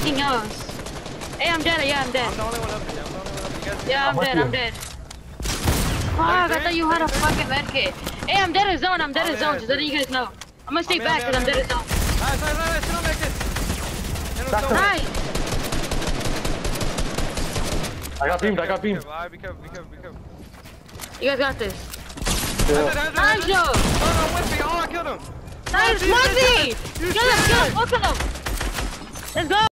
fucking yours. Hey, I'm dead. Yeah, I'm dead. I'm the only one up here. I'm the only one up here. Yeah, I'm dead. I'm dead. Fuck, I thought you had a fucking medkit. Hey, I'm dead as zone. I'm dead as zone. Just letting you guys know. I'm gonna stay back because I'm dead as zone. Nice. Sit on medkit. Nice. I got beamed. Be careful. You guys got this. Yeah. Nice, yo. No, with me. Oh, I killed him. Nice, Muzzy. Kill him. Both of them. Let's go.